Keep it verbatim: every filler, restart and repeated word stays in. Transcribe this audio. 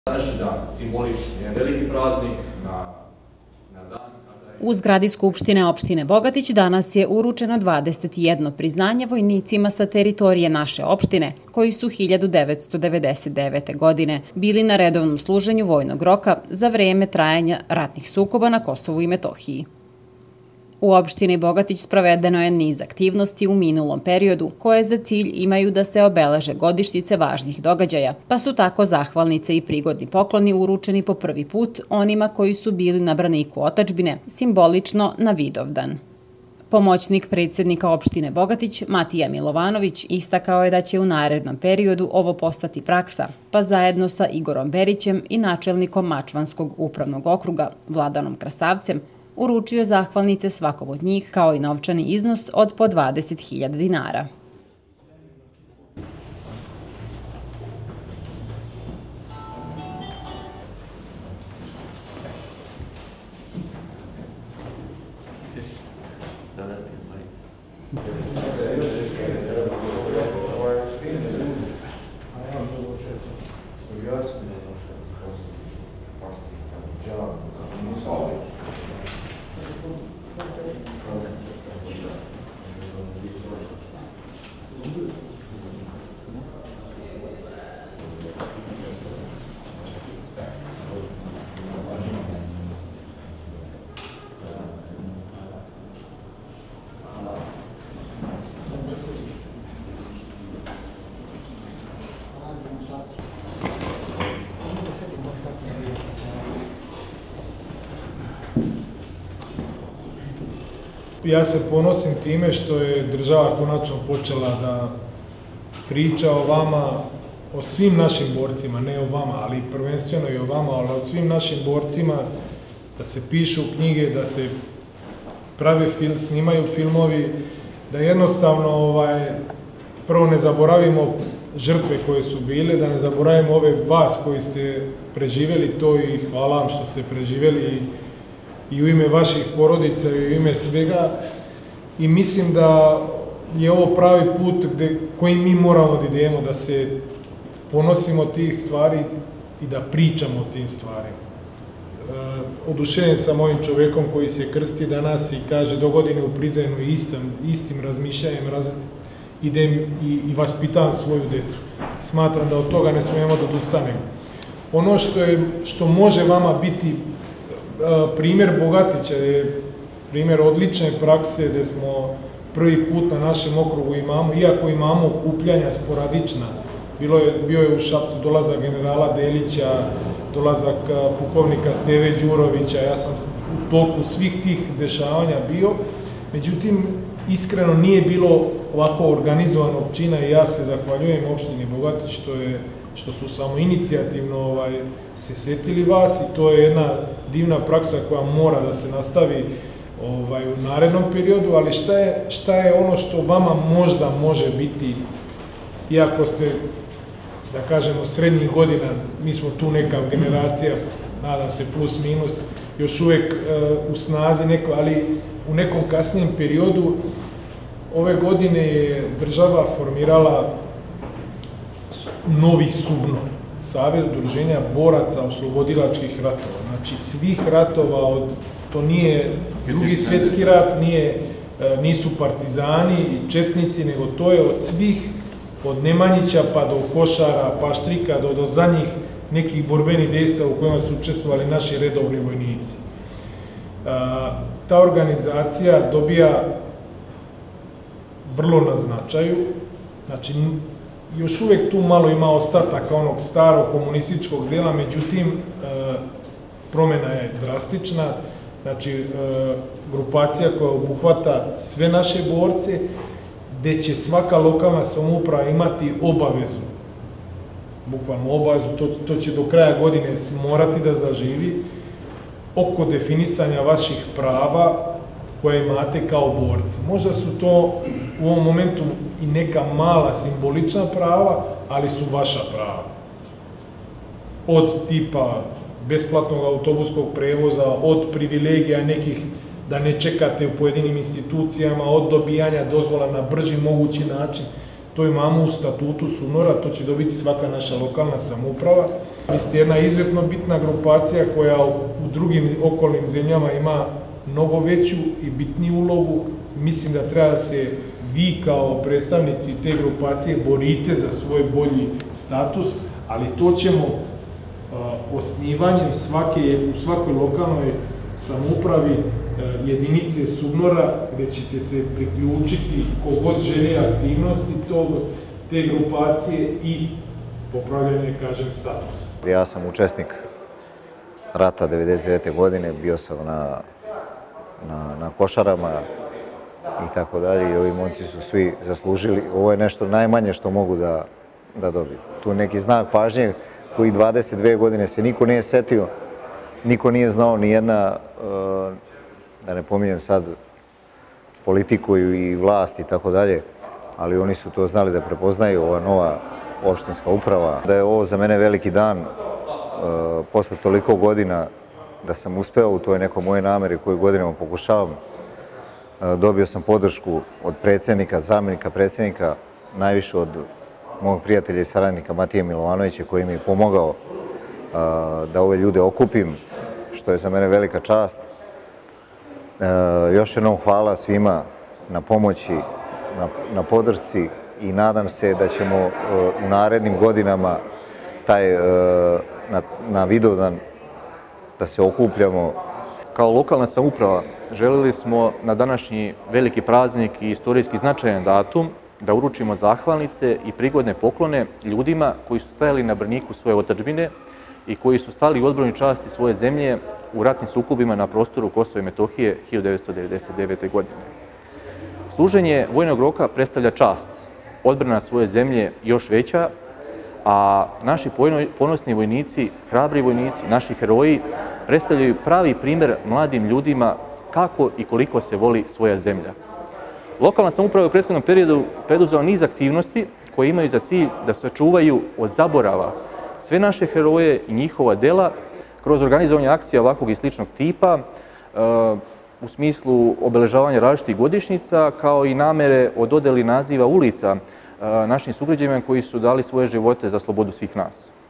Današnji dan simbolični je veliki praznik na, na dan. U zgradi Skupštine opštine Bogatić danas je uručeno dvadeset jedno priznanje vojnicima sa teritorije naše opštine, koji su hiljadu devetsto devedeset devete. godine bili na redovnom služenju vojnog roka za vreme trajanja ratnih sukoba na Kosovu i Metohiji. U opštini Bogatić sprovedeno je niz aktivnosti u minulom periodu koje za cilj imaju da se obeleže godišnjice važnih događaja, pa su tako zahvalnice i prigodni pokloni uručeni po prvi put onima koji su bili na braniku otadžbine, simbolično na Vidovdan. Pomoćnik predsjednika opštine Bogatić, Matija Milovanović, istakao je da će u narednom periodu ovo postati praksa, pa zajedno sa Igorom Berićem i načelnikom Mačvanskog upravnog okruga, Vladanom Krasavcem, uručio zahvalnice svakom od njih kao i novčani iznos od po dvadeset hiljada dinara. Ja se ponosim time što je država konačno počela da priča o vama, o svim našim borcima, ne o vama, ali prvenstveno i o vama, ali o svim našim borcima, da se pišu knjige, da se prave film, snimaju filmovi, da jednostavno ovaj, prvo ne zaboravimo žrtve koje su bile, da ne zaboravimo ove vas koji ste preživjeli to i hvala vam što ste preživjeli i u ime vaših porodica i u ime svega. I mislim da je ovo pravi put gde, koji mi moramo da idemo, da se ponosimo tih stvari i da pričamo o tim stvarima. E, oduševljen sam ovim čovekom koji se krsti danas i kaže do godine u Prizrenu i istim, istim razmišljanjem raz, idem i, i vaspitavam svoju decu. Smatram da od toga ne smijemo da odustanemo. Ono što, je, što može vama biti primjer Bogatića je primjer odlične prakse gde smo prvi put na našem okrugu imamo, iako imamo okupljanja sporadična, bilo je, bio je u Šapcu dolazak generala Delića, dolazak pukovnika Steve Đurovića, ja sam u toku svih tih dešavanja bio, međutim, iskreno nije bilo ovako organizovanog čina i ja se zahvaljujem opštini Bogatić što je što su samo inicijativno ovaj, se setili vas i to je jedna divna praksa koja mora da se nastavi ovaj, u narednom periodu, ali šta je, šta je ono što vama možda može biti, iako ste, da kažemo, srednjih godina, mi smo tu neka generacija, nadam se plus minus, još uvek uh, u snazi neko, ali u nekom kasnijem periodu ove godine je država formirala novi SUBNO, Savez udruženja boraca oslobodilačkih ratova. Znači svih ratova, od, to nije Drugi svjetski rat, nije, nisu partizani i četnici, nego to je od svih, od Nemanjića pa do Košara, Paštrika, do, do zadnjih nekih borbenih dejstva u kojima su učestvovali naši redovni vojnici. A, ta organizacija dobija vrlo na značaju, znači još uvek tu malo ima ostataka onog starog komunističkog dela, međutim, promjena je drastična, znači grupacija koja obuhvata sve naše borce, gde će svaka lokalna samouprava imati obavezu, bukvalno obavezu, to, to će do kraja godine morati da zaživi, oko definisanja vaših prava koje imate kao borci. Možda su to u ovom momentu i neka mala simbolična prava, ali su vaša prava. Od tipa besplatnog autobuskog prevoza, od privilegija nekih da ne čekate u pojedinim institucijama, od dobijanja dozvola na brži mogući način. To imamo u statutu SUNOR-a, to će dobiti svaka naša lokalna samouprava. Vi ste jedna izuzetno bitna grupacija koja u drugim okolnim zemljama ima mnogo veću i bitniju ulogu. Mislim da treba da se vi kao predstavnici te grupacije borite za svoj bolji status, ali to ćemo osnivanjem svake, u svakoj lokalnoj samoupravi jedinice SUBNOR-a, gde ćete se priključiti kogod želi aktivnosti tog, te grupacije i popravljanje, kažem, statusa. Ja sam učesnik rata devedeset devete. godine, bio sam na, na, na Košarama i tako dalje i ovi momci su svi zaslužili. Ovo je nešto najmanje što mogu da, da dobiju. Tu neki znak pažnje koji dvadeset dve godine se niko nije setio, niko nije znao, ni jedna, da ne pominjem sad politiku i vlast i tako dalje, ali oni su to znali da prepoznaju, ova nova opštinska uprava. Da je ovo za mene veliki dan, posle toliko godina da sam uspeo u toj nekoj moje nameri koju godinama pokušavam. Dobio sam podršku od predsjednika, zamenika predsjednika, najviše od mog prijatelja i saradnika Matije Milovanovića koji mi je pomogao da ove ljude okupim, što je za mene velika čast. Još jednom hvala svima na pomoći, na, na podršci i nadam se da ćemo u narednim godinama taj, na, na Vidovdan da se okupljamo. Kao lokalna samouprava želeli smo na današnji veliki praznik i istorijski značajan datum da uručimo zahvalnice i prigodne poklone ljudima koji su stajali na braniku svoje otadžbine i koji su stali u odbrani časti svoje zemlje u ratnim sukobima na prostoru Kosova i Metohije hiljadu devetsto devedeset devete. godine. Služenje vojnog roka predstavlja čast, odbrana svoje zemlje još veća, a naši ponosni vojnici, hrabri vojnici, naši heroji predstavljaju pravi primer mladim ljudima kako i koliko se voli svoja zemlja. Lokalna samouprava je u prethodnom periodu preduzela niz aktivnosti koje imaju za cilj da sačuvaju od zaborava sve naše heroje i njihova dela kroz organizovanje akcija ovakvog i sličnog tipa u smislu obeležavanja različitih godišnjica, kao i namere o dodeli naziva ulica našim sugrađanima koji su dali svoje živote za slobodu svih nas.